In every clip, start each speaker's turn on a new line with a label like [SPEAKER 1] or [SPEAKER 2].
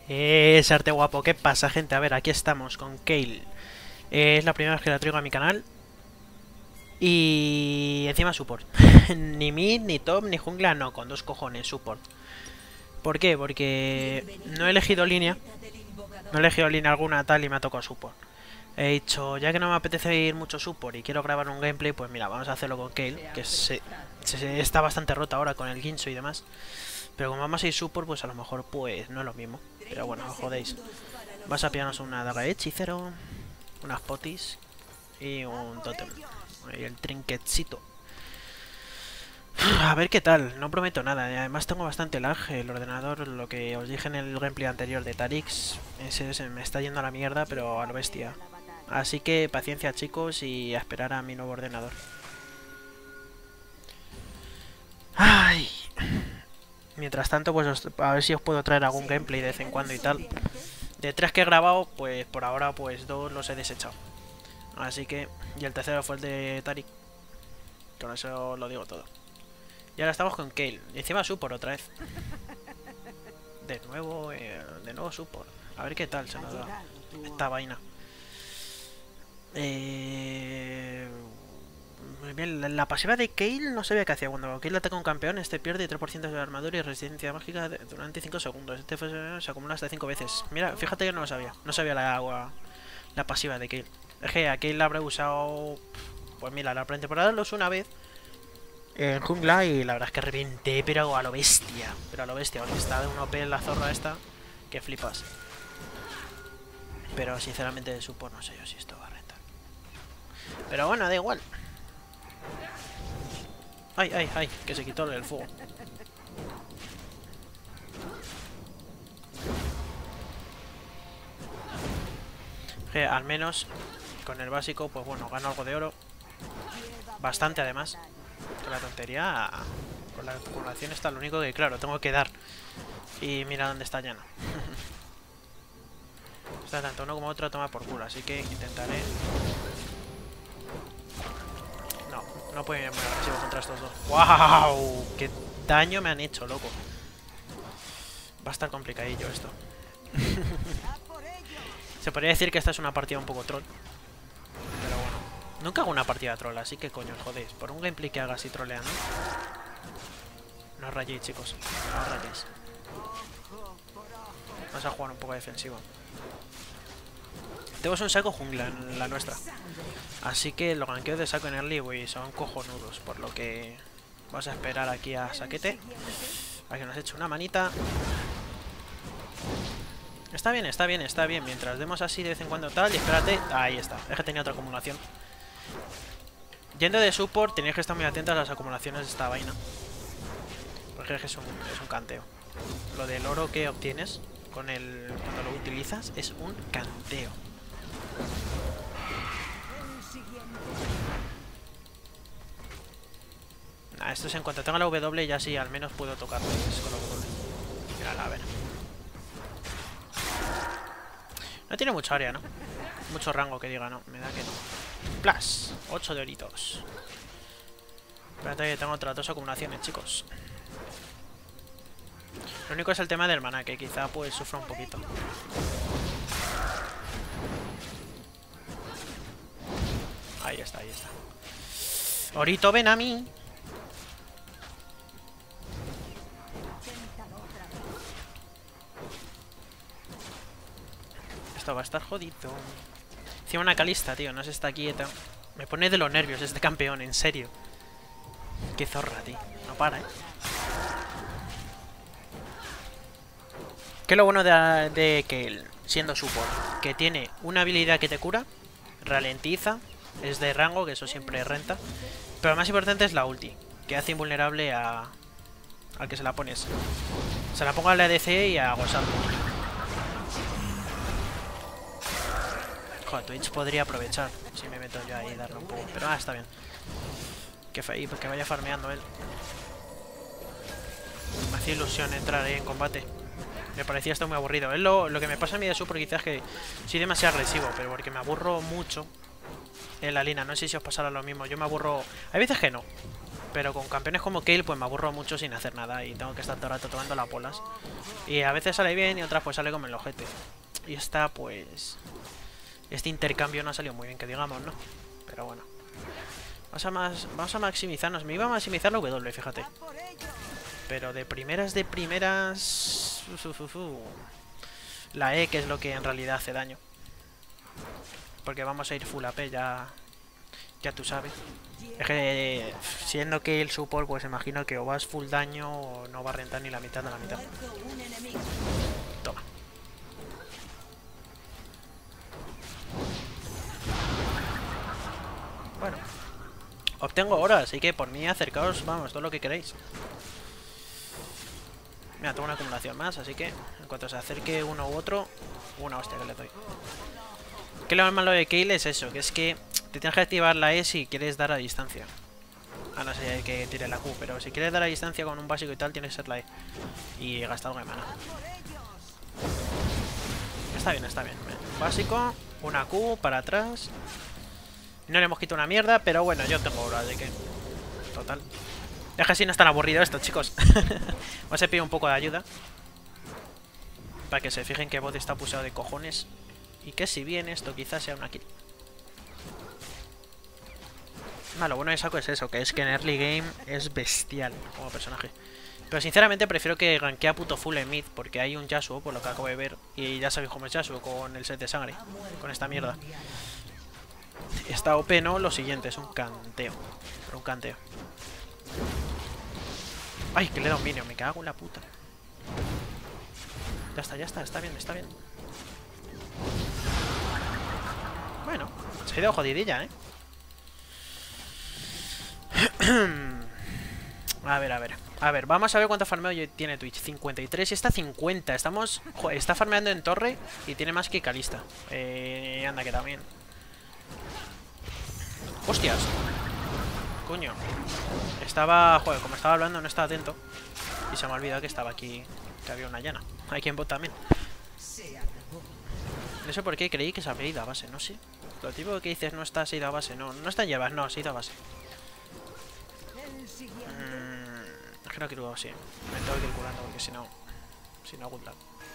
[SPEAKER 1] Sarte guapo, ¿qué pasa, gente? A ver, aquí estamos con Kayle. Es la primera vez que la traigo a mi canal. Y encima support. Ni mid, ni top, ni jungla, no, con dos cojones, support. ¿Por qué? Porque no he elegido línea. No he elegido línea alguna tal y me ha tocado support. He dicho, ya que no me apetece ir mucho support y quiero grabar un gameplay, pues mira, vamos a hacerlo con Kayle, que está bastante rota ahora con el Guinsoo y demás. Pero como vamos a ir support, pues a lo mejor pues no es lo mismo. Pero bueno, no jodéis. Vas a pillarnos una daga de hechicero, unas potis y un totem. Y el trinquetcito. A ver qué tal, no prometo nada. Y además tengo bastante lag. El ordenador, lo que os dije en el gameplay anterior de Tarix, ese se me está yendo a la mierda, pero a lo bestia. Así que paciencia, chicos, y a esperar a mi nuevo ordenador. Ay. Mientras tanto, pues a ver si os puedo traer algún gameplay de vez en cuando y tal. De 3 que he grabado, pues por ahora pues 2 los he desechado. Así que... Y el tercero fue el de Tarik. Con eso lo digo todo. Y ahora estamos con Kayle. Y encima support otra vez. De nuevo support. A ver qué tal se nos da esta vaina. Bien, la pasiva de Kayle no sabía qué hacía. Cuando Kayle ataca a un campeón, este pierde 3% de armadura y resistencia mágica durante 5 segundos. Este se acumula hasta 5 veces. Mira, fíjate que no lo sabía. No sabía la pasiva de Kayle. Es que a Kayle la habré usado... Pues mira, la pretemporada lo usé una vez en jungla y la verdad es que reventé, pero a lo bestia. Pero a lo bestia, porque está de un OP la zorra esta que flipas. Pero sinceramente de support no sé yo si esto va a rentar. Pero bueno, da igual. Ay, ay, ay, que se quitó el fuego. Al menos con el básico, pues bueno, gano algo de oro. Bastante además. Con la tontería, con la acumulación está lo único que, claro, tengo que dar. Y mira dónde está Llano. Está tanto uno como otro a tomar por culo, así que intentaré... No puedo ir muy agresivo contra estos dos. ¡Wow! ¡Qué daño me han hecho, loco! Va a estar complicadillo esto. Se podría decir que esta es una partida un poco troll. Pero bueno. Nunca hago una partida troll, así que coño, os jodéis. Por un gameplay que haga así troleando. No os rayéis, chicos. No os rayéis. Vamos a jugar un poco defensivo. Tenemos un saco jungla en la nuestra. Así que los ganqueos de saco en early son cojonudos. Por lo que vamos a esperar aquí a Saquete a que nos eche una manita. Está bien, está bien, está bien. Mientras demos así de vez en cuando tal. Y espérate. Ahí está. Es que tenía otra acumulación. Yendo de support tenéis que estar muy atentos a las acumulaciones de esta vaina. Porque es un canteo. Lo del oro que obtienes cuando lo utilizas es un canteo. Nah, esto es en cuanto tenga la W ya sí, al menos puedo tocarlo con la W. Mírala, a ver. No tiene mucha área, ¿no? Mucho rango que diga, no. Me da que no. Plus, 8 de oritos. Espérate que tengo otras 2 acumulaciones, chicos. Lo único es el tema del mana, que quizá pues sufra un poquito. Ahí está, ahí está. Orito, ven a mí. Esto va a estar jodido. Encima una Calista, tío, no se está quieta. Me pone de los nervios este campeón, en serio. Qué zorra, tío. No para, ¿Qué es lo bueno de Kayle siendo support? Que tiene una habilidad que te cura, ralentiza, es de rango, que eso siempre renta. Pero lo más importante es la ulti, que hace invulnerable al que se la pones. Se la pongo a la ADC y a Gosal. Joder, Twitch podría aprovechar si me meto yo ahí y darle un poco. Pero está bien. Que vaya farmeando él. Me hacía ilusión entrar ahí en combate. Me parecía esto muy aburrido. Es lo que me pasa a mí de support quizás es que soy demasiado agresivo, pero porque me aburro mucho en la línea. No sé si os pasará lo mismo. Yo me aburro... Hay veces que no. Pero con campeones como Kayle pues me aburro mucho sin hacer nada y tengo que estar todo el rato tomando las bolas. Y a veces sale bien y otras pues sale como el ojete. Y esta pues... Este intercambio no ha salido muy bien, que digamos, ¿no? Pero bueno. Vamos a maximizarnos. Me iba a maximizar la W, fíjate. Pero de primeras... La E, que es lo que en realidad hace daño. Porque vamos a ir full AP, ya tú sabes. Es que siendo que el support, pues imagino que o vas full daño o no va a rentar ni la mitad de la mitad. Toma. Bueno. Obtengo oro, así que por mí acercaos, vamos, todo lo que queréis. Mira, tengo una acumulación más, así que en cuanto se acerque uno u otro, una hostia que le doy. Que lo malo de Kayle es eso, que es que te tienes que activar la E si quieres dar a distancia. Ah, no sé, hay que tirar la Q, pero si quieres dar a distancia con un básico y tal, tiene que ser la E. Y he gastado algo de mana. Está bien, está bien. Básico, una Q para atrás. No le hemos quitado una mierda, pero bueno, yo tengo oro, así que... Total. Es que así no es tan aburrido esto, chicos. Os he pedido un poco de ayuda. Para que se fijen que bot está pusado de cojones. Y que si bien esto quizás sea una kill. Lo bueno de Shaco es eso, que es que en early game es bestial como personaje. Pero sinceramente prefiero que rankea puto full en mid, porque hay un Yasuo, por lo que acabo de ver. Y ya sabéis cómo es Yasuo con el set de sangre. Con esta mierda. Está OP, ¿no? Lo siguiente, es un canteo. Pero un canteo. Ay, que le da un minion, me cago en la puta. Ya está bien, está bien. Bueno, se ha ido jodidilla, ¿eh? A ver, vamos a ver cuánto farmeo tiene Twitch. 53 y está 50. Estamos... Joder, está farmeando en torre y tiene más que Kalista. Anda, que también. ¡Hostias! Coño. Estaba... Joder, como estaba hablando no estaba atento. Y se me ha olvidado que estaba aquí... Que había una llana. Hay quien bot también. No sé por qué creí que se había ido a base, no sé. Lo típico que dices no está, se ha ido a base. No, no está en llevas, no, se ha ido a base. Es que no quiero así. Me tengo que ir curando porque si no... Si no, good luck.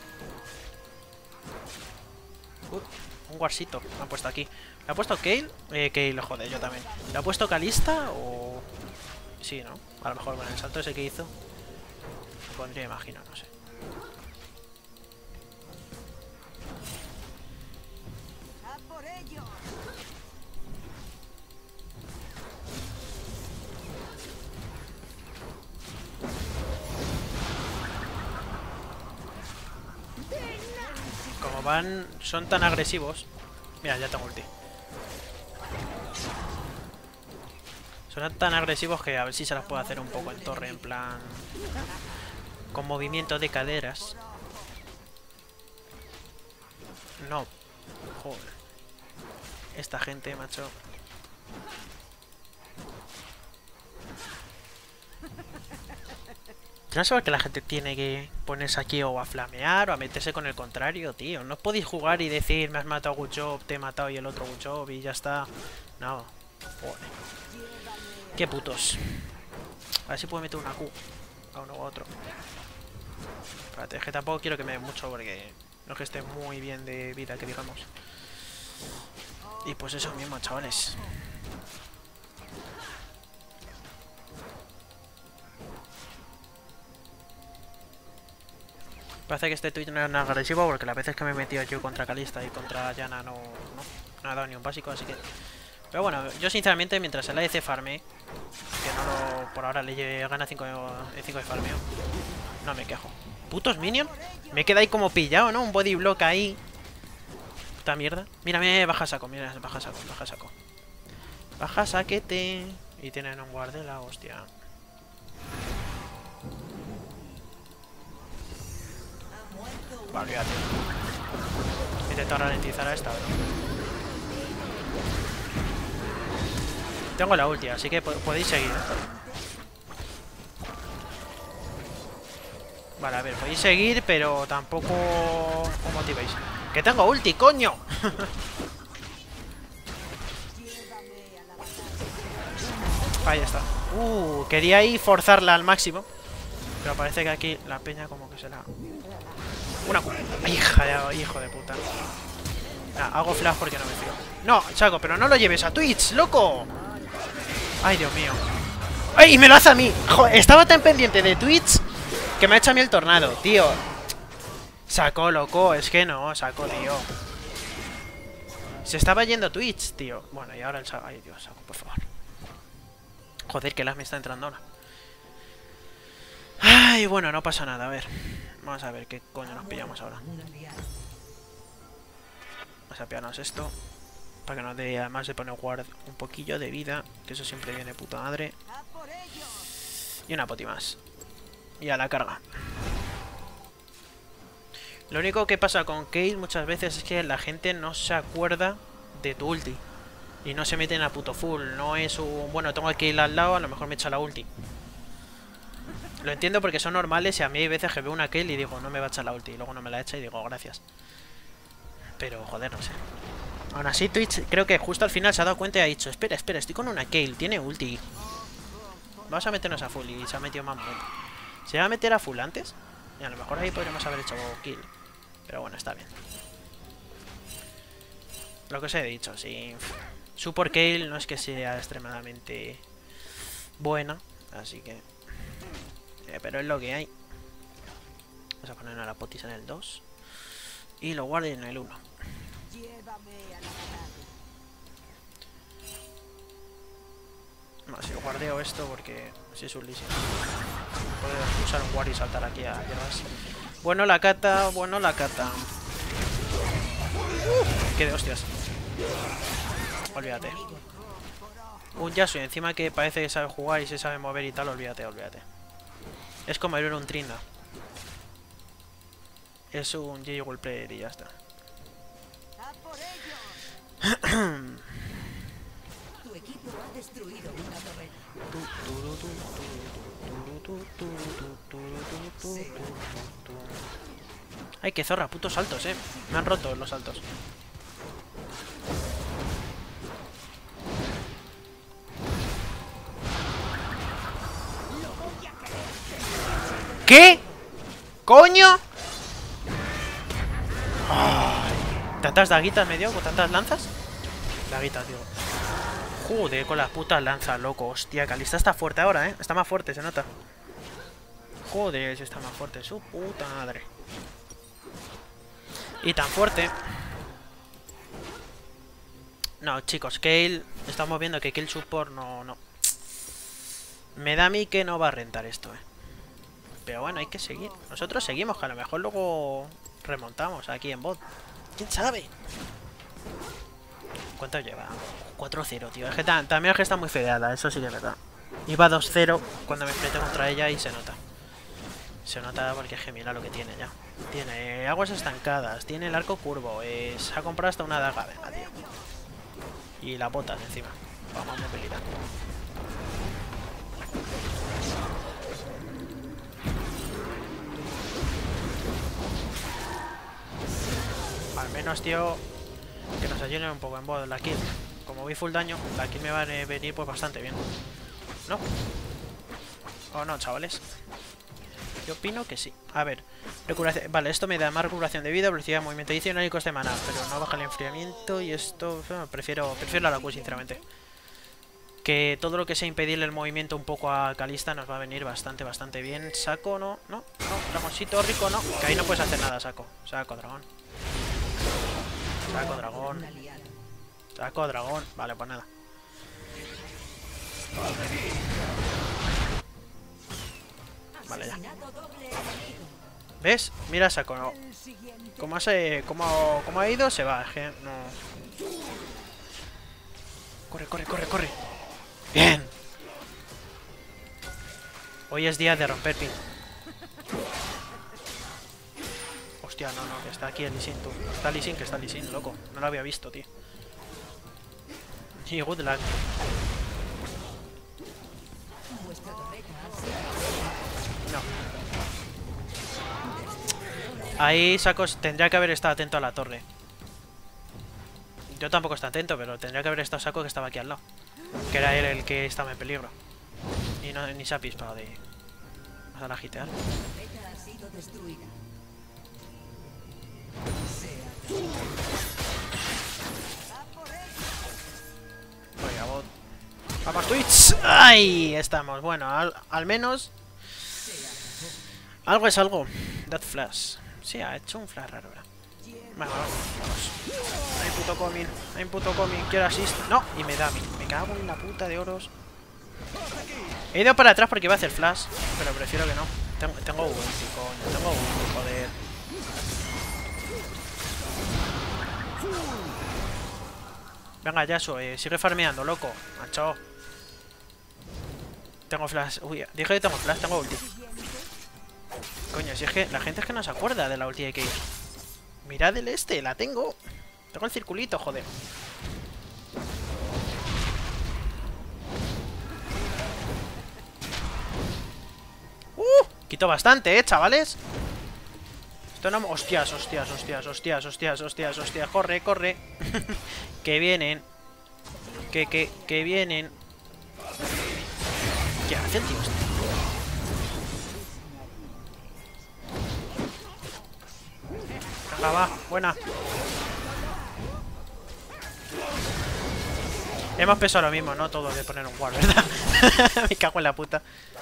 [SPEAKER 1] Un guarsito me han puesto aquí. ¿Le ha puesto Kayle? Kayle, joder, yo también. ¿Le ha puesto Kalista o...? Sí, ¿no? A lo mejor con el salto ese que hizo me pondría, imagino, no sé. Como van... Son tan agresivos. Mira, ya tengo ulti. Son tan agresivos que a ver si se las puedo hacer un poco en torre, en plan... Con movimiento de caderas. No. Joder. Esta gente, macho. No sé por qué la gente tiene que ponerse aquí o a flamear o a meterse con el contrario, tío. No podéis jugar y decir, me has matado a Guchop, te he matado y el otro Guchop y ya está. No. Joder. Qué putos. A ver si puedo meter una Q a uno u otro. Espérate, es que tampoco quiero que me den mucho porque no es que esté muy bien de vida, que digamos. Y pues eso mismo, chavales. Parece que este tweet no es nada agresivo porque las veces que me he metido yo contra Kalista y contra Yana no ha dado ni un básico, así que... Pero bueno, yo sinceramente mientras el ADC farme, que no lo... por ahora le gana 5 de farmeo, no me quejo. ¿Putos minions? Me queda ahí como pillado, ¿no? Un body block ahí. Puta mierda. Mírame, baja saco, mira, baja saco, baja saco. Baja saquete. Y tienen un guardela, hostia. Vale, olvídate. Intento ralentizar a esta, bro. Tengo la ulti, así que podéis seguir. Vale, a ver, podéis seguir, pero tampoco os motivéis. ¡Que tengo ulti, coño! Ahí está. Quería ahí forzarla al máximo. Pero parece que aquí la peña como que se la... Una... hijo de puta. Nah, hago flash porque no me fío. No, Chaco, pero no lo lleves a Twitch, loco. Ay, Dios mío. ¡Ay! Y me lo hace a mí. Joder, estaba tan pendiente de Twitch que me ha hecho a mí el tornado, tío. Saco, loco. Es que no, saco, tío. Se estaba yendo Twitch, tío. Bueno, y ahora el Saco. Ay, Dios, Saco, por favor. Joder, que lag me está entrando ahora. Ay, bueno, no pasa nada, a ver. Vamos a ver qué coño nos pillamos ahora. Vamos a pillarnos esto. Para que nos dé, además de poner guard un poquillo de vida. Que eso siempre viene puta madre. Y una poti más. Y a la carga. Lo único que pasa con Kayle muchas veces es que la gente no se acuerda de tu ulti. Y no se mete en la puto full. No es un... Bueno, tengo a Kayle al lado, a lo mejor me echa la ulti. Lo entiendo porque son normales y a mí hay veces que veo una Kayle y digo, no me va a echar la ulti. Y luego no me la echa y digo, gracias. Pero, joder, no sé. Aún así, Twitch creo que justo al final se ha dado cuenta y ha dicho, espera, espera, estoy con una Kayle, tiene ulti. Vamos a meternos a full y se ha metido más momento. ¿Se va a meter a full antes? Y a lo mejor ahí podríamos haber hecho kill. Pero bueno, está bien. Lo que os he dicho, sí. Support Kayle no es que sea extremadamente buena, así que... pero es lo que hay. Vamos a poner a la potis en el 2. Y lo guardo en el 1. No, si lo guardeo esto porque si es un leasing. Puedo usar un guard y saltar aquí a hierbas. Bueno la cata, bueno la cata. Qué de hostias. Olvídate. Un Yasuo encima que parece que sabe jugar y se sabe mover y tal, olvídate, olvídate. Es como ir un Trinda. Es un GG player y ya está.
[SPEAKER 2] Tu equipo ha destruido una torreta.
[SPEAKER 1] Ay, qué zorra, putos saltos, me han roto los saltos. ¿Qué? ¿Coño? Ay, ¿tantas daguitas me dio con tantas lanzas? Daguitas, digo. Joder, con las putas lanzas, loco. Hostia, Kalista está fuerte ahora, Está más fuerte, se nota. Joder, está más fuerte. Su puta madre. Y tan fuerte. No, chicos, Kayle... Estamos viendo que Kayle Support no... Me da a mí que no va a rentar esto, Pero bueno, hay que seguir. Nosotros seguimos, que a lo mejor luego remontamos aquí en bot. ¿Quién sabe? ¿Cuánto lleva? 4-0, tío. Es que también es que está muy fedeada, eso sí que es verdad. Iba 2-0 cuando me enfrenté contra ella y se nota. Se nota porque es que mira lo que tiene ya. Tiene aguas estancadas, tiene el arco curvo, se ha comprado hasta una daga, venga, tío. Y las botas encima. Vamos, movilidad. Al menos, tío, que nos ayuden un poco en bot la kill. Como voy full daño, la kill me va a venir pues bastante bien. ¿No? ¿O no, chavales? Yo opino que sí. A ver, recuperación. Vale, esto me da más recuperación de vida, velocidad de movimiento adicional y coste de mana, pero no baja el enfriamiento y esto... prefiero la Q, sinceramente. Que todo lo que sea impedirle el movimiento un poco a Kalista nos va a venir bastante bien. Saco, no, dragoncito rico, no. Que ahí no puedes hacer nada, saco. Saco, dragón. Saco, dragón. Saco, dragón. Vale, pues nada. Vale, ya. ¿Ves? Mira, saco, no. Como ha ido, se va. No. Corre. Bien. Hoy es día de romper pin. Hostia, no, que está aquí el Lee Sin, tú. Está Lee Sin, que está Lee Sin, loco. No lo había visto, tío. Y good luck. No. Ahí Sacos tendría que haber estado atento a la torre. Yo tampoco estoy atento, pero tendría que haber estado Saco que estaba aquí al lado. Que era él el que estaba en peligro. Y no, ni se ha pispado de... Vas a la gitear.
[SPEAKER 2] La torreta ha sido destruida.
[SPEAKER 1] Oiga, bot. ¡Vamos, Twitch! ¡Ay! Estamos. Bueno, al menos... Algo es algo. That flash. Sí, ha hecho un flash raro, ¿verdad? Bueno, vamos. Hay puto coming. Hay puto coming. Quiero assist. No, y me da a mí. Me cago en la puta de oros. He ido para atrás porque iba a hacer flash, pero prefiero que no. Tengo ulti, coño. Tengo ulti, joder. Venga, Yasuo, sigue farmeando, loco. Macho. Tengo flash. Uy, dije que tengo flash, tengo ulti. Coño, si es que la gente es que no se acuerda de la ulti de Cage. Mirad el este, la tengo. Tengo el circulito, joder. Quito bastante, chavales. Esto no... Hostias, hostias, hostias, hostias, hostias, hostias, hostias. Corre, corre. Que vienen. Que vienen. ¿Qué hace el tío este? Venga, va, buena. Hemos pensado lo mismo, ¿no? Todos de poner un ward, ¿verdad? Me cago en la puta.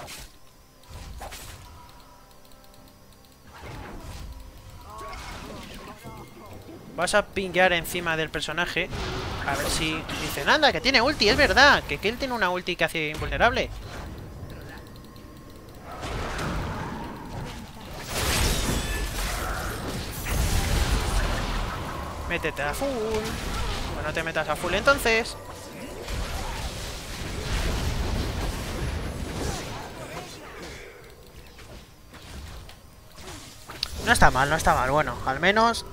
[SPEAKER 1] Vas a pinguear encima del personaje. A ver si dicen, anda, que tiene ulti, es verdad. Que él tiene una ulti que hace invulnerable. Métete a full. Bueno, no te metas a full entonces. No está mal, no está mal. Bueno, al menos...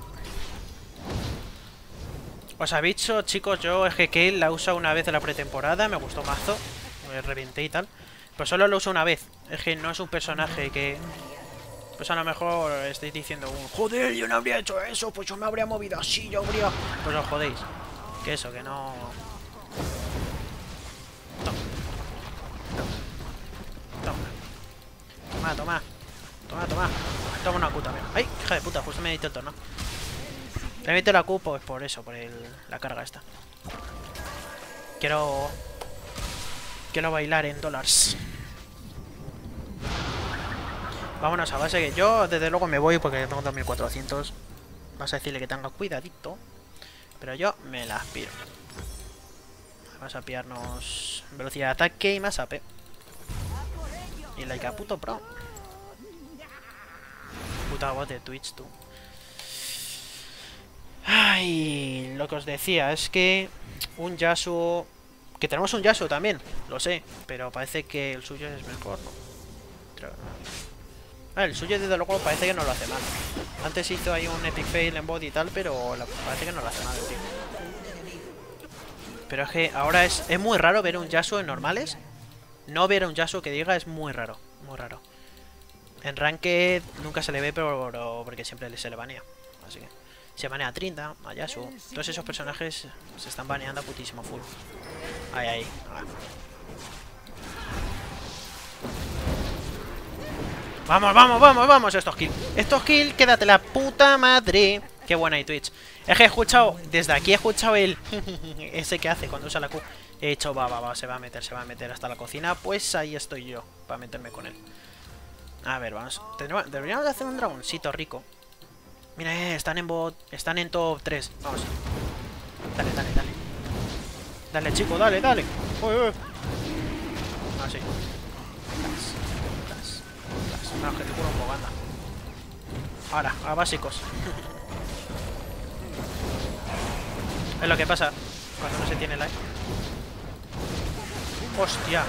[SPEAKER 1] Os aviso, chicos, yo es que Kayle la uso una vez en la pretemporada. Me gustó mazo. Me reventé y tal. Pero solo lo uso una vez. Es que no es un personaje que... Pues a lo mejor estáis diciendo joder, yo no habría hecho eso. Pues yo me habría movido así, yo habría... Pues os jodéis. Que eso, que no... Toma. Toma. Toma, toma. Toma, toma. Toma una Q también. ¡Ay! Hija de puta, justo me edito el torno. Le meto la Q pues por eso, por la carga esta. Quiero bailar en dólares. Vámonos a base, que yo desde luego me voy porque tengo 2400. Vas a decirle que tenga cuidadito. Pero yo me las piro. Vamos a pillarnos velocidad de ataque y más AP. Y like a puto pro. Puta voz de Twitch, tú. Ay, lo que os decía es que un Yasuo... Que tenemos un Yasuo también, lo sé. Pero parece que el suyo es mejor, ¿no? El suyo desde luego parece que no lo hace mal. Antes hizo ahí un epic fail en bot y tal, pero parece que no lo hace mal, tío. Pero es que ahora es muy raro ver un Yasuo en normales. No ver a un Yasuo que diga es muy raro, muy raro. En Ranked nunca se le ve, pero porque siempre se le banea. Así que se banea a Trinda, a Yasuo. Todos esos personajes se están baneando a putísimo full. Ahí, ahí. Vamos, vamos, vamos, vamos. Estos kills. Estos kills, quédate la puta madre. Qué buena hay Twitch. Es que he escuchado, desde aquí he escuchado el... ese que hace cuando usa la Q. He dicho, va, se va a meter hasta la cocina. Pues ahí estoy yo, para meterme con él. A ver, vamos. Deberíamos hacer un dragoncito rico. Mira, están en bot. Están en top 3. Vamos. Dale. Dale, chico, dale. Así. No, que te curo un poco, anda. Ahora, a básicos. Es lo que pasa cuando no se tiene like. Hostia.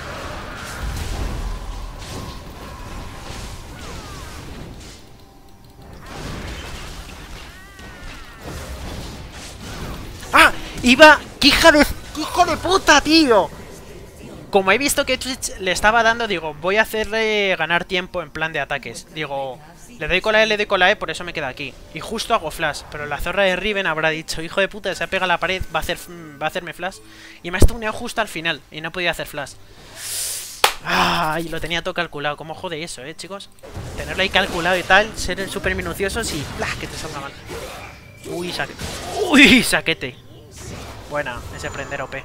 [SPEAKER 1] ¡Ah! ¡Iba! ¡Qué hijo de puta, tío! Como he visto que Twitch le estaba dando, digo, voy a hacerle ganar tiempo en plan de ataques. Digo, le doy con la E, por eso me queda aquí. Y justo hago flash, pero la zorra de Riven habrá dicho, hijo de puta, se ha pegado a la pared, va a hacerme flash. Y me ha stuneado justo al final, y no podía hacer flash. Ay, lo tenía todo calculado. ¿Cómo jode eso, chicos? Tenerlo ahí calculado y tal, ser súper minuciosos y ¡plah! Que te salga mal. Uy, saquete. Uy, saquete. Buena, ese prender OP.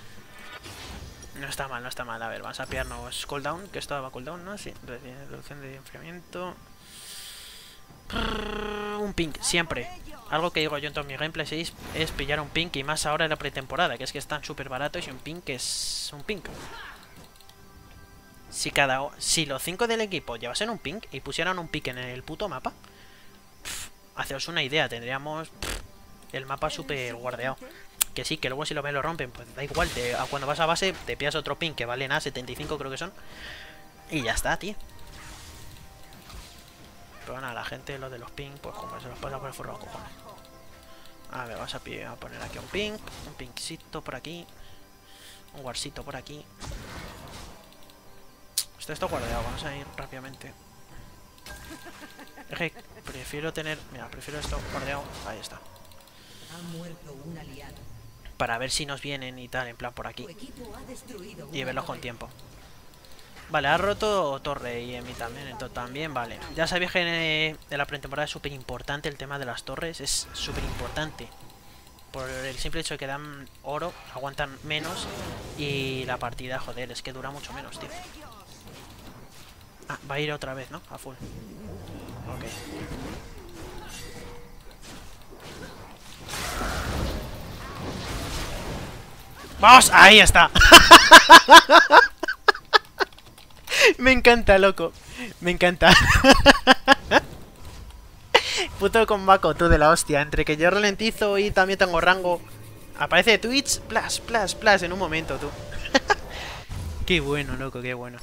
[SPEAKER 1] No está mal, no está mal. A ver, vamos a pillarnos cooldown, que esto daba cooldown, ¿no? Sí, reducción de enfriamiento. Un pink, siempre. Algo que digo yo en todos mis gameplays es pillar un pink, y más ahora en la pretemporada, que es que están súper baratos y un pink es un pink. Si los 5 del equipo llevasen un pink y pusieran un pink en el puto mapa, haceos una idea, tendríamos el mapa súper guardeado. Que sí, que luego si me lo rompen, pues da igual, cuando vas a base te pillas otro pink que vale nada, 75 creo que son, y ya está, tío. Pero nada, la gente, lo de los pink, pues como se los pasa por el forro, cojones. A ver, vamos a poner aquí un pinkcito por aquí, un warsito por aquí. Esto guardado, vamos a ir rápidamente. Es que prefiero tener... Mira, prefiero esto guardado. Ahí está. Para ver si nos vienen y tal, en plan por aquí. Y verlos con tiempo. Vale, ha roto torre y en mí también, entonces también, vale. Ya sabéis que en la pretemporada es súper importante el tema de las torres, es súper importante. Por el simple hecho de que dan oro, aguantan menos y la partida, joder, es que dura mucho menos, tío. Ah, va a ir otra vez, ¿no? A full. Ok. ¡Vamos! ¡Ahí está! Me encanta, loco. Me encanta. Puto combaco, tú de la hostia. Entre que yo ralentizo y también tengo rango. Aparece Twitch, plas, plas, plas en un momento, tú. Qué bueno, loco, qué bueno.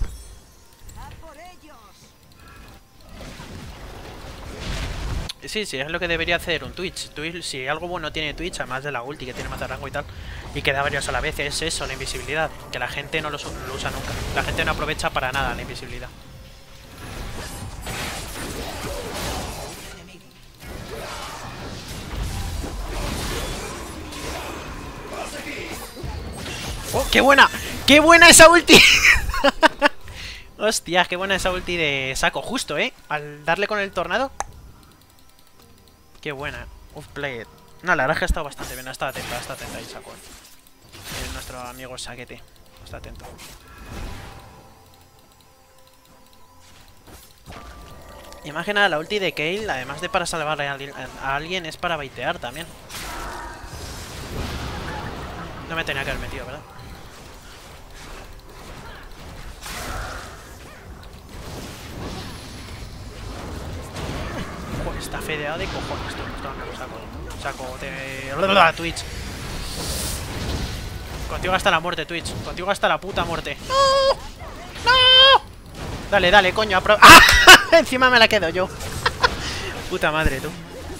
[SPEAKER 1] Sí, sí, es lo que debería hacer un Twitch. Si algo bueno tiene Twitch, además de la ulti que tiene más de rango y tal, y que da varios a la vez, es eso, la invisibilidad. Que la gente no lo usa nunca. La gente no aprovecha para nada la invisibilidad. ¡Oh, qué buena! ¡Qué buena esa ulti! Hostia, qué buena esa ulti de saco, justo, al darle con el tornado. Qué buena. Uf, played. No, la verdad es que ha estado bastante bien. Está atenta ahí, saco. Nuestro amigo Saquete. Está atento. Imagina la ulti de Kayle, además de para salvar a alguien, es para baitear también. No me tenía que haber metido, ¿verdad? Joder, está fedeado de cojones, tú. Esto no lo saco. Saco de... Twitch. Contigo hasta la muerte, Twitch. Contigo hasta la puta muerte. ¡No! ¡No! Dale, dale, coño. ¡Ah! Encima me la quedo yo. Puta madre, tú.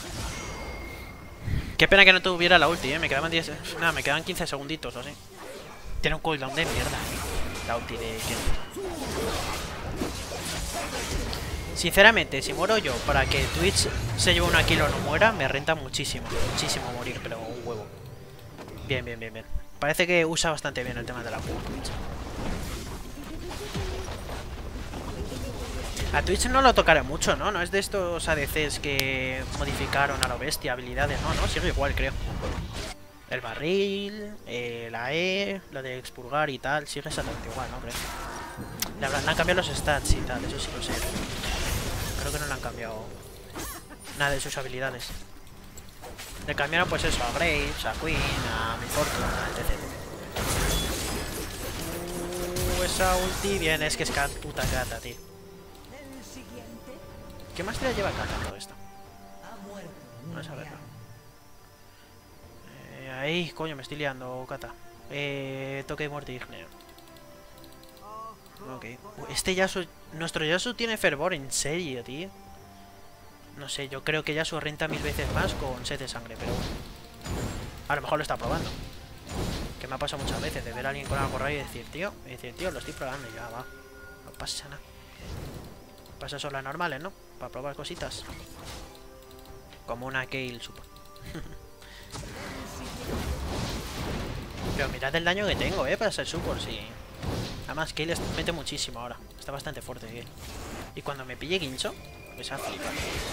[SPEAKER 1] Qué pena que no tuviera la ulti, Me quedaban 10... Nada, me quedan 15 segunditos o así. Tiene un cooldown de mierda, La ulti de... Sinceramente, si muero yo para que Twitch se lleve una kill o no muera, me renta muchísimo. Muchísimo morir, pero un huevo. Bien, bien, bien, bien. Parece que usa bastante bien el tema de la Twitch. A Twitch no lo tocaré mucho, ¿no? No es de estos ADCs que modificaron a lo bestia habilidades, no, sigue igual, creo. El barril, la E, lo de expurgar y tal, sigue exactamente igual, ¿no? Creo. Le han cambiado los stats y tal, eso sí lo sé. Creo que no le han cambiado nada de sus habilidades. Le cambiaron pues eso, a Graves, a Queen, a Fortuna, etc. Esa ulti bien, es que es puta Cata, tío. ¿Qué más te lleva Cata todo esto? Vamos a verlo. Ahí, coño, me estoy liando, Cata. Toque de muerte ígneo. Ok. Este Yasuo... Nuestro Yasuo tiene fervor, en serio, tío. No sé, yo creo que Yasuo renta 1000 veces más con sed de sangre, pero bueno. A lo mejor lo está probando. Que me ha pasado muchas veces de ver a alguien con algo raro y decir, tío, lo estoy probando. Y ya va. No pasa nada. Pasa solo las normales, ¿no? Para probar cositas. Como una Kayle, supongo. Pero mirad el daño que tengo, para ser support, sí. Además, Gale mete muchísimo ahora. Está bastante fuerte Gale. Y cuando me pille Guincho, pues a flipar.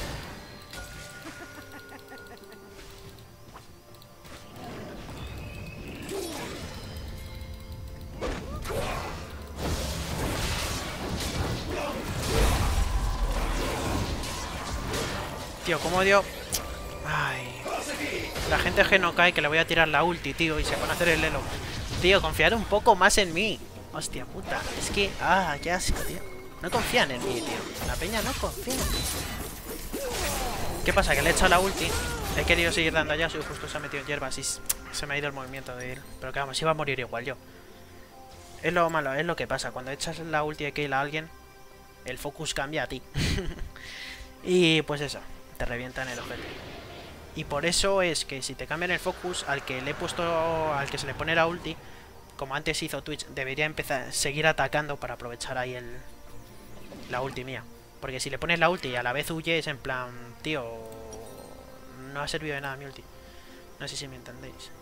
[SPEAKER 1] Tío, ¿cómo dio? Ay. La gente G no cae, que le voy a tirar la ulti, tío, y se van a hacer el elo. Tío, confiad un poco más en mí. Hostia puta. Es que... Ah, qué asco, tío. No confían en mí, tío. La peña no confía en mí. ¿Qué pasa? Que le he echado la ulti. He querido seguir dando a Yasuo y justo se ha metido en hierbas y se me ha ido el movimiento de ir. Pero que vamos, iba a morir igual yo. Es lo malo, es lo que pasa. Cuando echas la ulti de kill a alguien, el focus cambia a ti. Y pues eso, te revientan el ojete. Y por eso es que si te cambian el focus, al que le he puesto, al que se le pone la ulti, como antes hizo Twitch, debería empezar a seguir atacando para aprovechar ahí la ulti mía. Porque si le pones la ulti y a la vez huyes, en plan, tío, no ha servido de nada mi ulti. No sé si me entendéis.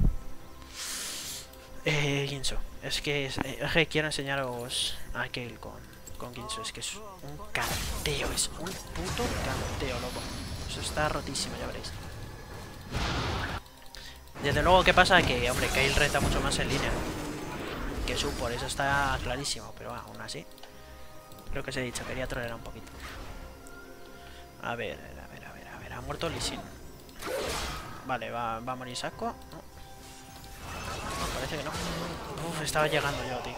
[SPEAKER 1] Guincho, es que quiero enseñaros a Gale con Guincho. Es que es un canteo, es un puto canteo, loco. Eso está rotísimo, ya veréis. Desde luego, ¿qué pasa? Que, hombre, Gale renta mucho más en línea que Su, por eso está clarísimo. Pero aún así, creo que os he dicho, quería trolear un poquito. A ver, ha muerto Lee Sin. Vale, va a morir Saco. No. Parece que no. Uf, estaba llegando yo, tío.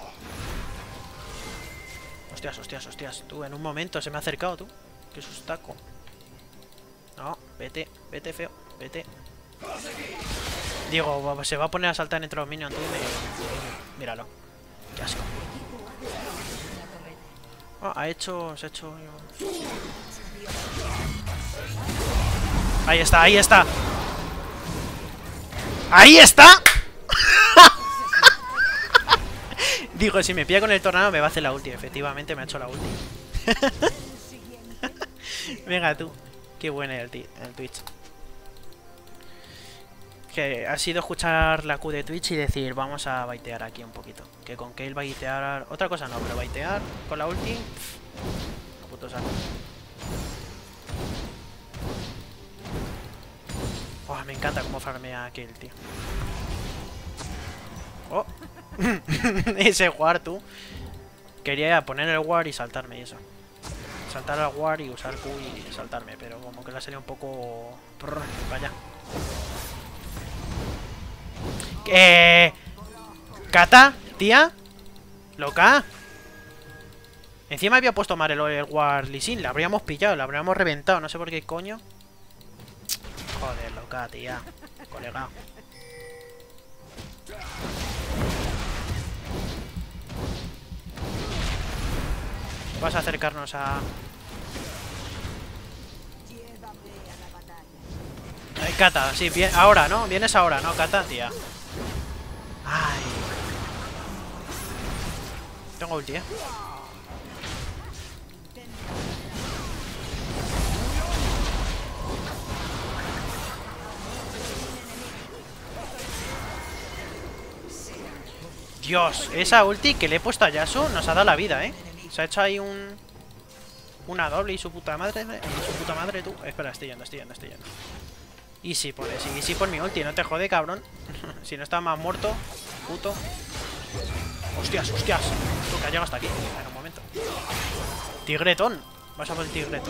[SPEAKER 1] Hostias. Tú, en un momento se me ha acercado, tú. Qué sustaco. No, vete, feo, vete. Digo, se va a poner a saltar entre los minions, tú. Míralo. Qué asco. Oh, se ha hecho... Ahí está. ¡Ahí está! Digo, si me pilla con el tornado me va a hacer la ulti. Efectivamente me ha hecho la ulti. Venga tú. Qué buena el Twitch. Que ha sido escuchar la Q de Twitch y decir, vamos a baitear aquí un poquito. Que con que él baitear... Otra cosa no, pero baitear con la ulti... No puto saco. Oh, me encanta cómo farmea aquel, tío. Oh. Ese ward, tú. Quería poner el ward y saltarme y eso. Saltar al ward y usar Q y saltarme, pero como que le ha salido un poco... Vaya. Cata, tía. Loca. Encima había puesto mal el ward Lee Sin. La habríamos pillado, la habríamos reventado. No sé por qué coño. Joder, loca, tía. Colega. Vas a acercarnos a... Cata, sí, bien, ahora, ¿no? Vienes ahora, ¿no, Cata, tía? Ay. Tengo ulti, Dios, esa ulti que le he puesto a Yasuo nos ha dado la vida, Se ha hecho ahí una doble y su puta madre. Tú. Espera, estoy yendo. Easy por mi ulti, no te jode, cabrón. Si no estaba más muerto, puto. Hostias. Tú, que has llegado hasta aquí. En un momento. Tigretón. Vas a por el tigretón.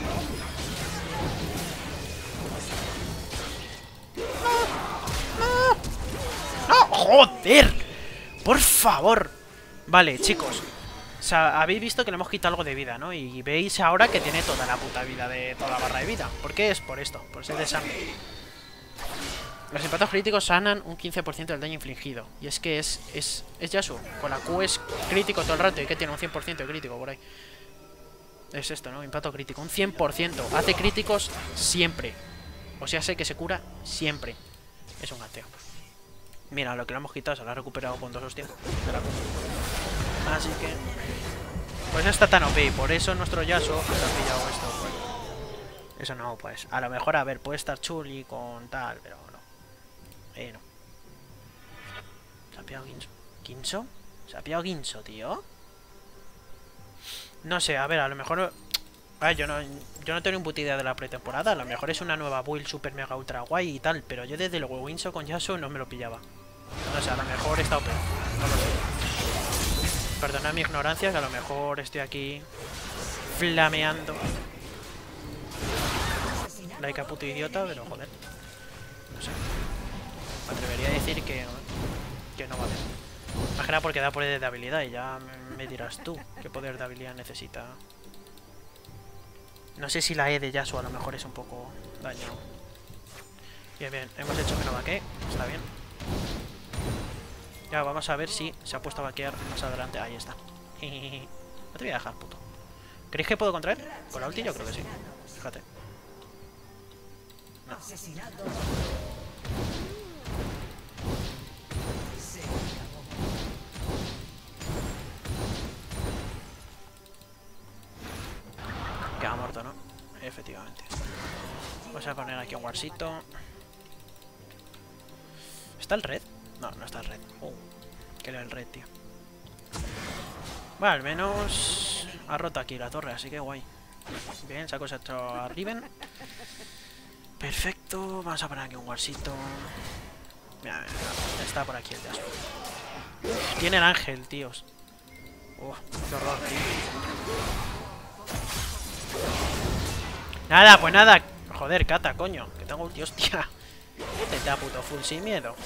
[SPEAKER 1] ¡No! ¡Joder! Por favor. Vale, chicos. O sea, habéis visto que le hemos quitado algo de vida, ¿no? Y veis ahora que tiene toda la puta vida de toda la barra de vida. ¿Por qué? Es por esto, por ser de sangre. Los impactos críticos sanan un 15% del daño infligido. Y es que es Yasuo. Con la Q es crítico todo el rato. Y que tiene un 100% de crítico por ahí. Es esto, ¿no? Impacto crítico. Un 100%. Hace críticos siempre. O sea, sé que se cura siempre. Es un gateo. Mira, lo que le hemos quitado se lo ha recuperado con 2 hostias. Así que... Pues no está tan OP. Por eso nuestro Yasuo ha pillado esto. Pues. Eso no, pues. A lo mejor, a ver, puede estar chuli con tal, pero no. No. Se ha pillado Guincho. ¿Guincho? Se ha pillado Guincho, tío. No sé, a ver, a lo mejor... Ah, yo no tengo ni puta idea de la pretemporada. A lo mejor es una nueva build super mega ultra guay y tal. Pero yo desde luego Winsor con Yasuo no me lo pillaba. No sé, a lo mejor está OP. No lo sé. Perdona mi ignorancia, que a lo mejor estoy aquí flameando. Like a puto idiota, pero joder. No sé. Me atrevería a decir que no va bien. Más que nada porque da poder de habilidad y ya me dirás tú qué poder de habilidad necesita. No sé si la E de Yasuo a lo mejor es un poco daño. Bien, bien, hemos hecho que no vaquee, está bien. Ya, vamos a ver si se ha puesto a vaquear más adelante. Ahí está. No te voy a dejar, puto. ¿Creéis que puedo contraer? Con la ulti yo creo que sí. Fíjate. No. Queda muerto, ¿no? Efectivamente. Vamos a poner aquí un warsito. ¿Está el red? No, no está el red. Que era el red, tío. Bueno, al menos ha roto aquí la torre, así que guay. Bien, saco esto a Riven. Perfecto, vamos a poner aquí un warsito. Mira, mira, está por aquí el Yasuo. Tiene el ángel, tíos. Qué horror, tío. Nada, pues nada. Joder, Cata, coño. Que tengo ulti, hostia. Te da puto full sin miedo.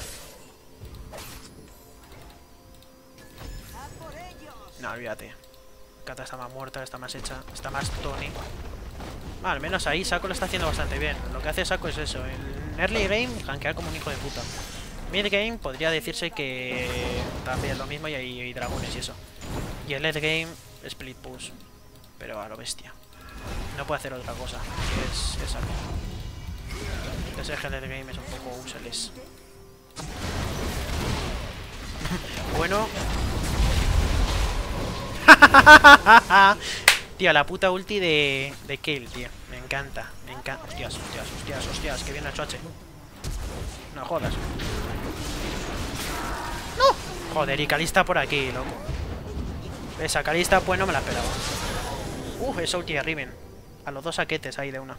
[SPEAKER 1] No, olvídate. Cata está más muerta, está más hecha, está más Tony. Al menos ahí Shaco lo está haciendo bastante bien. Lo que hace Shaco es eso. En early game, gankear como un hijo de puta. Mid game podría decirse que también lo mismo y dragones y eso. Y el late game, split push. Pero a lo bestia. No puede hacer otra cosa. Es algo. Ese late game es un poco useless. Bueno. Tío, la puta ulti de Kayle, tío. Me encanta, me encanta. Hostias, hostias, hostias, hostias. Que viene el choche. No jodas. ¡No! Joder, y Kalista por aquí, loco. Esa Kalista, pues no me la esperaba. Esa ulti de Riven. A los dos saquetes ahí de una.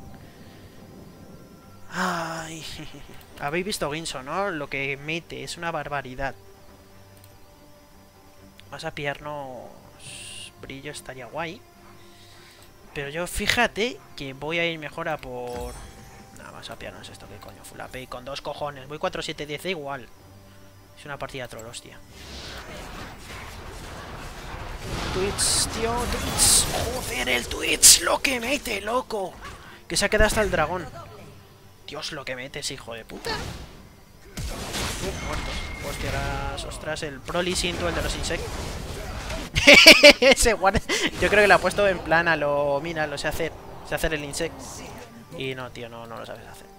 [SPEAKER 1] Ay. Habéis visto Ginso, ¿no? Lo que mete es una barbaridad. Vas a pillarnos brillo, estaría guay. Pero yo fíjate que voy a ir mejor a por... Nada más a pillarnos esto, que coño, full AP con 2 cojones. Voy 4-7-10 igual. Es una partida troll, hostia. Twitch, tío, Twitch. Joder, el Twitch, lo que mete, loco. Que se ha quedado hasta el dragón. Dios, lo que metes, hijo de puta. Muertos. Hostias, ostras, el Broly Sinto, el de los insectos. Ese guardia, yo creo que lo ha puesto en plan a lo... Mira, lo sé hacer. Sé hacer el insect. Y no, tío, no lo sabes hacer.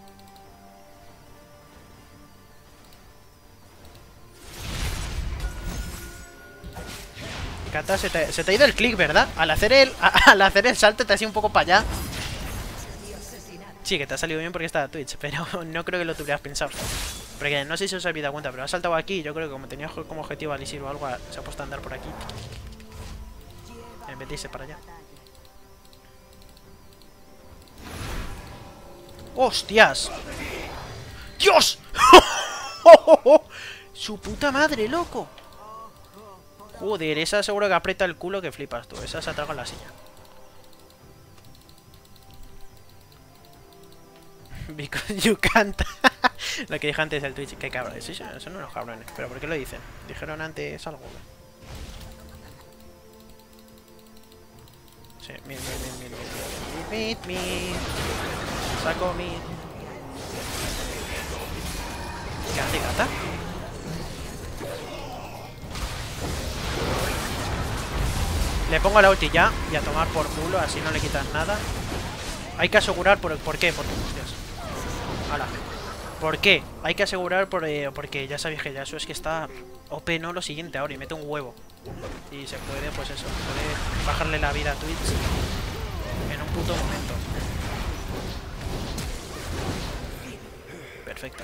[SPEAKER 1] Cata, se te ha ido el click, ¿verdad? Al hacer el salto te has ido un poco para allá. Sí, que te ha salido bien porque está Twitch, pero no creo que lo tuvieras pensado. Porque no sé si os habéis dado cuenta, pero ha saltado aquí. Yo creo que como tenía como objetivo Alisir o algo, se ha puesto a andar por aquí. En vez de irse para allá. ¡Hostias! ¡Dios! ¡Su puta madre, loco! Joder, esa seguro que aprieta el culo que flipas tú. Esa se ha tragado en la silla. Because you can't. Lo que dije antes del Twitch. Qué cabrones. Eso no son unos cabrones. ¿Pero por qué lo dicen? Dijeron antes algo. Sí, mid. Saco mid. ¿Qué hace, gata? Le pongo la ulti ya y a tomar por culo, así no le quitas nada. Hay que asegurar ¿por qué? Porque, hostias. Hala. ¿Por qué? Hay que asegurar porque ya sabéis que Yasuo es que está OP, no lo siguiente ahora y mete un huevo. Y se puede, pues eso, puede bajarle la vida a Twitch en un puto momento. Perfecto.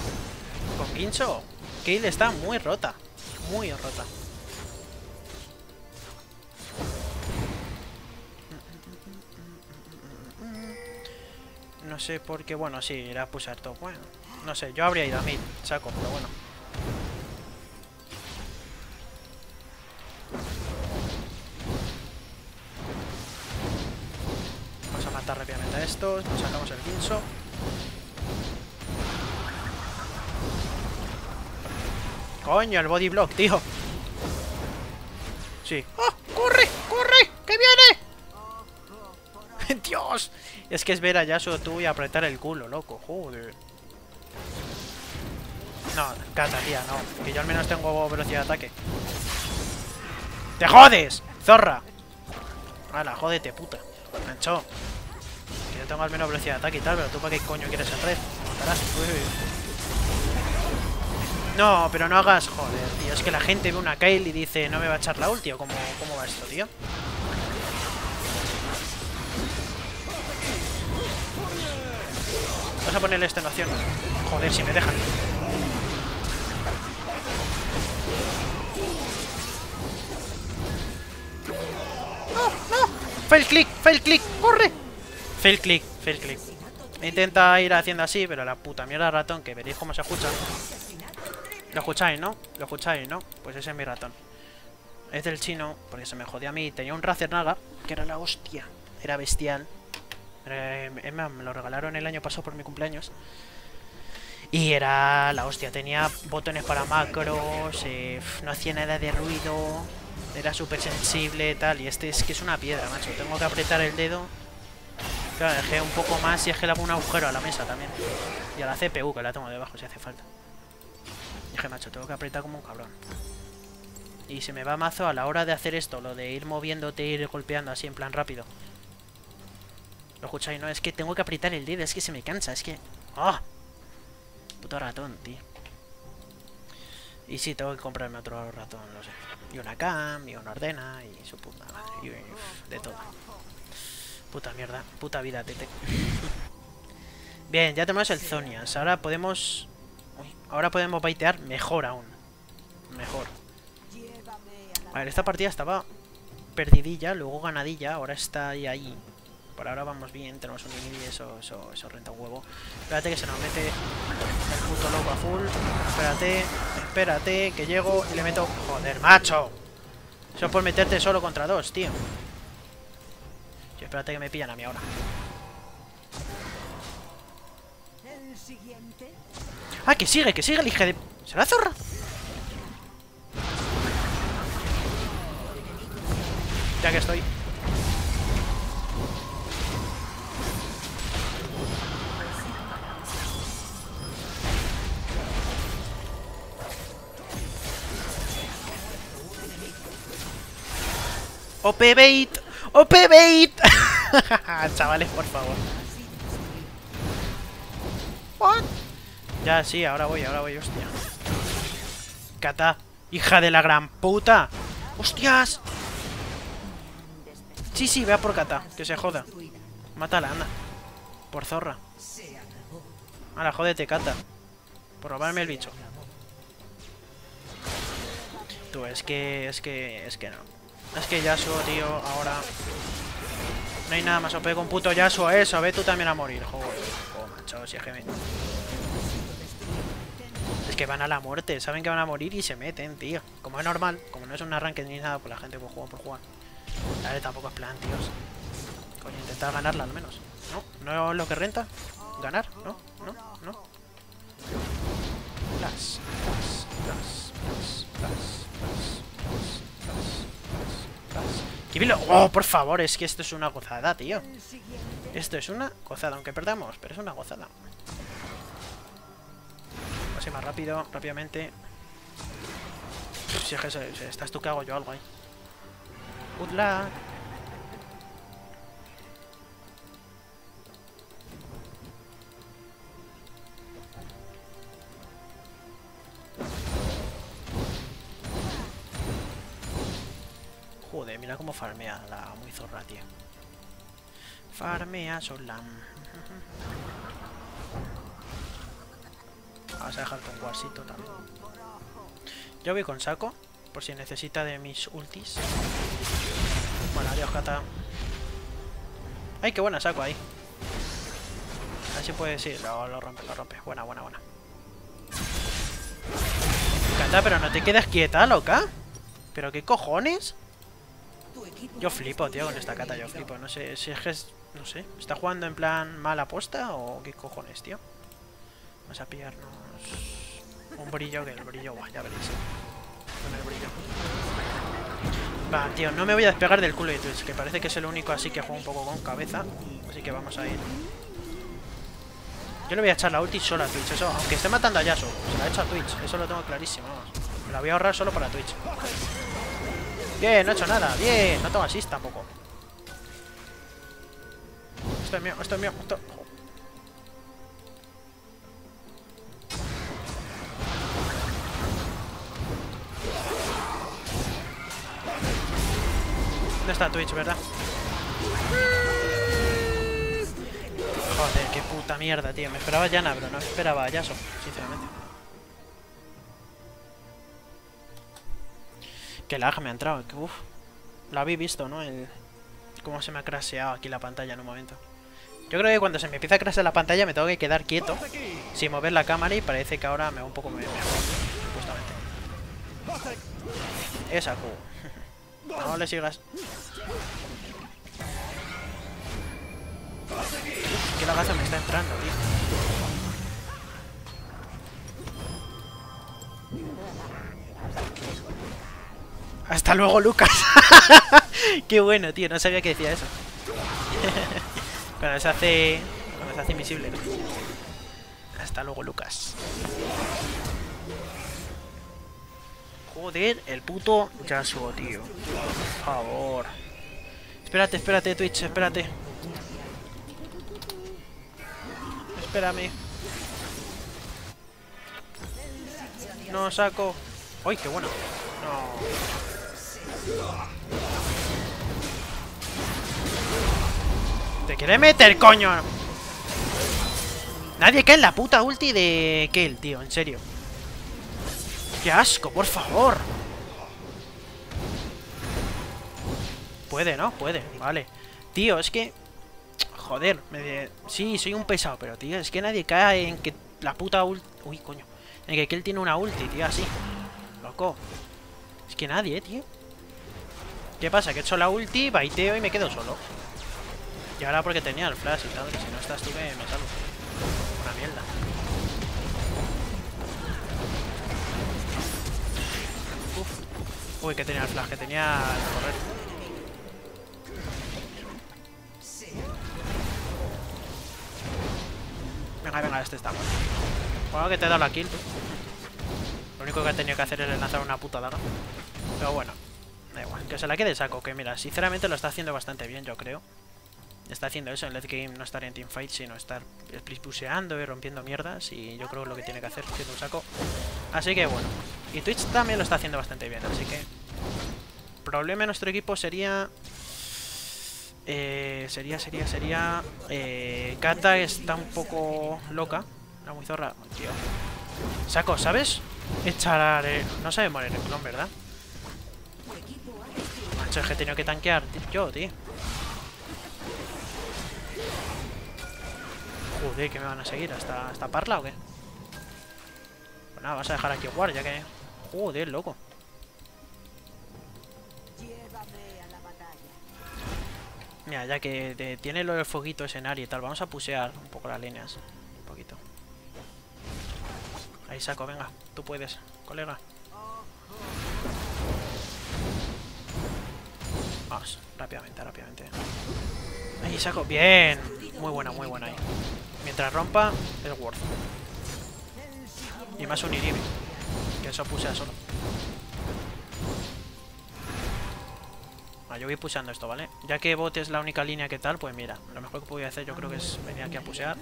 [SPEAKER 1] Con Ginso, Kayle está muy rota. Muy rota. No sé por qué. Bueno, sí, era pushar top. Bueno, no sé, yo habría ido a mid, saco, pero bueno. Vamos a matar rápidamente a estos. Nos sacamos el guinso. Coño, el body block, tío. Sí. ¡Oh! ¡Corre! ¡Corre! ¡Que viene! ¡Dios! Es que es ver a Yasuo tú y apretar el culo, loco. Joder. No, Cata, tía, no. Que yo al menos tengo velocidad de ataque. ¡Te jodes! ¡Zorra! ¡Hala, jódete, puta! Mancho. Que yo tengo al menos velocidad de ataque y tal, pero tú para qué coño quieres el red. Me matarás. Uy. No, pero no hagas... Joder, tío. Es que la gente ve una Kayle y dice no me va a echar la ulti. ¿O cómo va esto, tío? Vamos a ponerle extenuación. Joder, si me dejan. ¡No! ¡No! ¡Fail click! ¡Fail click! ¡Corre! Fail click, fail click. Intenta ir haciendo así, pero la puta mierda de ratón, que veréis cómo se escucha. Lo escucháis, ¿no? Lo escucháis, ¿no? Pues ese es mi ratón. Es del chino, porque se me jodió a mí. Tenía un Razer Naga, que era la hostia. Era bestial. Me lo regalaron el año pasado por mi cumpleaños. Y era la hostia. Tenía botones para macros, no hacía nada de ruido. Era súper sensible, tal. Y este es que es una piedra, macho. Tengo que apretar el dedo. Claro, dejé un poco más y es que le hago un agujero a la mesa también. Y a la CPU, que la tengo debajo si hace falta. Dije, macho, tengo que apretar como un cabrón. Y se me va mazo a la hora de hacer esto, lo de ir moviéndote, ir golpeando así en plan rápido. ¿Lo escucháis? No, es que tengo que apretar el dedo, es que se me cansa, es que... ¡Ah! Puto ratón, tío. Y sí, tengo que comprarme otro ratón, lo sé. Y una cam, y una ordena, y su puta madre. Y de todo. Puta mierda, puta vida, tete. Bien, ya tenemos el Zonias. Ahora podemos... Uy, ahora podemos baitear mejor aún. Mejor. A ver, esta partida estaba perdidilla, luego ganadilla, ahora está ahí. Por ahora vamos bien, tenemos un inhib y eso renta un huevo. Espérate que se nos mete el puto loco a full. Espérate, que llego y le meto... ¡Joder, macho! Eso es por meterte solo contra dos, tío. Sí, espérate que me pillan a mí ahora. ¡Ah, que sigue el hijo de... ¿Será zorra? Ya que estoy. ¡OP bait! ¡OP bait! Chavales, por favor. ¿What? Ya, sí, ahora voy, hostia. Cata, hija de la gran puta. ¡Hostias! Sí, vea por Cata, que se joda. Mátala, anda. Por zorra. Ahora, jódete, Cata. Por robarme el bicho. Tú, es que no. Es que Yasuo, tío, ahora... No hay nada más OP con puto Yasuo, eso. Ve tú también a morir, joder. Oh, macho, si es que me... Es que van a la muerte, saben que van a morir y se meten, tío. Como es normal, como no es un arranque ni nada, pues la gente puede jugar por jugar. Vale, tampoco es plan, tíos. Coño, intentar ganarla al menos. ¿No es lo que renta? ¿Ganar? ¿No? Las. ¡Oh, por favor! Es que esto es una gozada, tío. Esto es una gozada, aunque perdamos, pero es una gozada. Así más rápido, rápidamente. Si es que estás tú que hago yo algo ahí. Good luck. Joder, mira cómo farmea la muy zorra, tío. Farmea sola. Vamos a dejar con Warsito también. Yo voy con saco, por si necesita de mis ultis. Bueno, adiós, Cata. ¡Ay, qué buena saco ahí! ver si puede, sí, lo rompe, lo rompe. Buena, buena, buena. Cata, pero no te quedas quieta, loca. ¿Pero qué cojones? Yo flipo, tío, con esta Cata, yo flipo. No sé, si es que es... No sé, ¿está jugando en plan mala aposta o qué cojones, tío? Vamos a pillarnos un brillo, que el brillo, guau, ya veréis. Con el brillo. Va, tío, no me voy a despegar del culo de Twitch, que parece que es el único así que juega un poco con cabeza. Así que vamos a ir. Yo le voy a echar la ulti solo a Twitch, eso, aunque esté matando a Yasuo, se la he hecho a Twitch, eso lo tengo clarísimo, vamos. Me la voy a ahorrar solo para Twitch. Bien, no he hecho nada, bien, no tengo assist tampoco. Esto es mío, esto es mío, esto... ¿Dónde está Twitch, verdad? Joder, qué puta mierda, tío. Me esperaba a Yana, pero no me esperaba a Yasuo, sinceramente. Qué lag me ha entrado, que uff. Lo habéis visto, ¿no? Cómo se me ha crasheado aquí la pantalla en un momento. Yo creo que cuando se me empieza a crashear la pantalla me tengo que quedar quieto sin mover la cámara y parece que ahora me va un poco mejor, justamente. Esa Q. No le sigas. Uf, qué lagazo me está entrando, tío. Hasta luego, Lucas. Qué bueno, tío. No sabía que decía eso. Cuando se hace invisible, ¿no? Hasta luego, Lucas. Joder, el puto Yasuo, tío. Por favor. Espérate, espérate, Twitch, espérate. Espérame. No saco. ¡Uy, qué bueno! No. ¿Te quiere meter, coño? Nadie cae en la puta ulti de Kayle, tío, en serio. ¡Qué asco, por favor! Puede, ¿no? Puede, vale. Tío, es que... Joder, sí, soy un pesado, pero tío, es que nadie cae en que la puta ulti... Uy, coño. En que él tiene una ulti, tío, así. Loco. Es que nadie, tío. ¿Qué pasa? Que he hecho la ulti, baiteo y me quedo solo. Y ahora porque tenía el flash y tal, que si no estás tú me salgo. Una mierda. Uf. Uy, que tenía el flash, que tenía el correr. Venga, venga, este está bueno. Bueno, que te he dado la kill, tú. Lo único que he tenido que hacer es lanzar una puta daga. Pero bueno, da igual, que se la quede saco. Que mira, sinceramente lo está haciendo bastante bien, yo creo. Está haciendo eso en late game, no estar en teamfight, sino estar split-puseando y rompiendo mierdas. Y yo creo que lo que tiene que hacer siendo un saco. Así que bueno. Y Twitch también lo está haciendo bastante bien, así que... Problema en nuestro equipo sería... Kata está un poco loca. Era muy zorra, tío. Saco, ¿sabes? Echar... No sabe morir el clon, ¿verdad? Macho, es que he tenido que tanquear yo, tío. Joder, ¿que me van a seguir? ¿Hasta Parla o qué? Pues nada, vas a dejar aquí War, ya que... Joder, loco. Mira, ya que tiene lo del foguito escenario y tal, vamos a pusear un poco las líneas. Un poquito. Ahí saco, venga, tú puedes, colega. Vamos, rápidamente, rápidamente. Ahí saco, bien. Muy buena ahí. Mientras rompa, es worth. Y más un Iribi, que eso pusea solo. Yo voy puseando esto, ¿vale? Ya que bot es la única línea que tal, pues mira, lo mejor que voy a hacer yo creo que es venir aquí a pusear.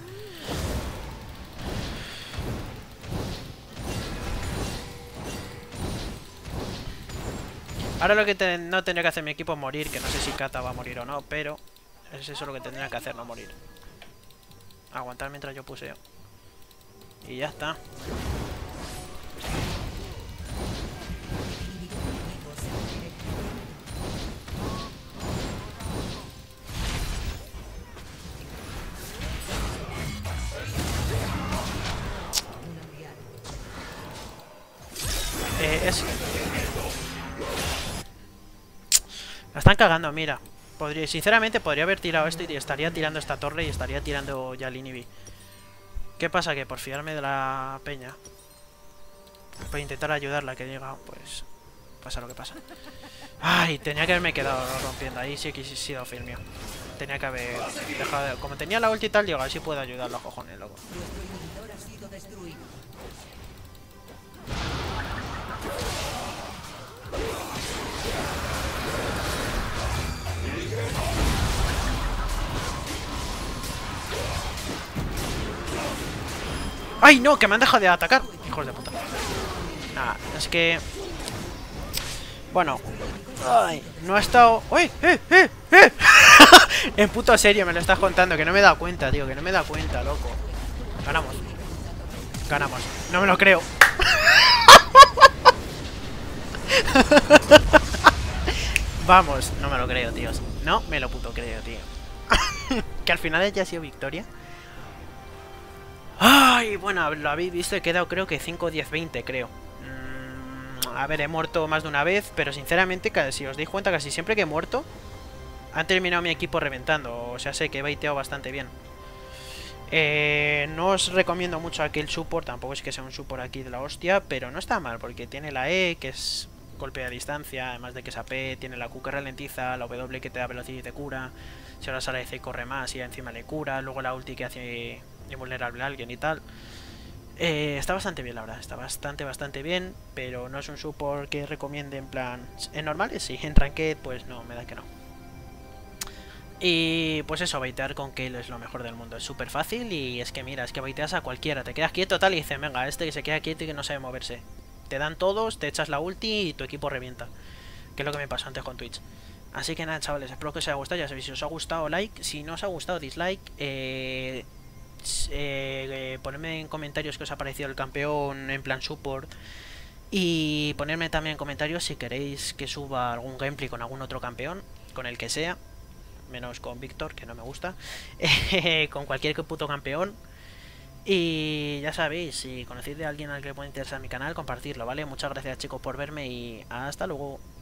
[SPEAKER 1] Ahora lo que no tendría que hacer mi equipo es morir, que no sé si Kata va a morir o no, pero es eso lo que tendría que hacer, no morir. Aguantar mientras yo puseo. Y ya está. es... La están cagando, mira. Sinceramente podría haber tirado esto y estaría tirando esta torre y estaría tirando ya el Inhibi. ¿Qué pasa? Que por fiarme de la peña, por intentar ayudarla que llega, pues pasa lo que pasa. Ay, tenía que haberme quedado rompiendo. Ahí sí que he sido fail mío. Tenía que haber dejado de... Como tenía la ulti y tal, digo, a ver si puedo ayudarlo, cojones, loco. ¡Ay, no! Que me han dejado de atacar. Hijos de puta. Nada, es que... Bueno. Ay, no ha estado... ¡Uy! En puto serio me lo estás contando. Que no me he dado cuenta, tío. Que no me he dado cuenta, loco. Ganamos. Ganamos. No me lo creo. Vamos. No me lo creo, tíos. No me lo puto creo, tío. Que al final ya ha sido victoria. Ay, bueno, lo habéis visto, he quedado creo que 5, 10, 20, creo. A ver, he muerto más de una vez, pero sinceramente, si os dais cuenta, casi siempre que he muerto, han terminado mi equipo reventando. O sea, sé que he baiteado bastante bien. No os recomiendo mucho aquel support, tampoco es que sea un support aquí de la hostia, pero no está mal, porque tiene la E, que es golpe a distancia, además de que es AP, tiene la Q que ralentiza, la W que te da velocidad y te cura, si ahora sale C y corre más y encima le cura, luego la ulti que hace invulnerable a alguien y tal. Está bastante bien, la verdad, está bastante bien, pero no es un support que recomiende en plan... En normales sí, en ranked pues no, me da que no. Y pues eso, baitear con Kayle es lo mejor del mundo, es súper fácil y es que mira, es que baiteas a cualquiera, te quedas quieto tal y dicen, venga, este que se queda quieto y que no sabe moverse. Te dan todos, te echas la ulti y tu equipo revienta. Que es lo que me pasó antes con Twitch. Así que nada, chavales, espero que os haya gustado, ya sabéis, si os ha gustado, like, si no os ha gustado, dislike. Ponedme en comentarios qué os ha parecido el campeón en plan support. Y ponerme también en comentarios si queréis que suba algún gameplay con algún otro campeón, con el que sea. Menos con Víctor, que no me gusta. Con cualquier puto campeón. Y ya sabéis, si conocéis de alguien al que le pueda interesar mi canal, compartirlo, ¿vale? Muchas gracias, chicos, por verme y hasta luego.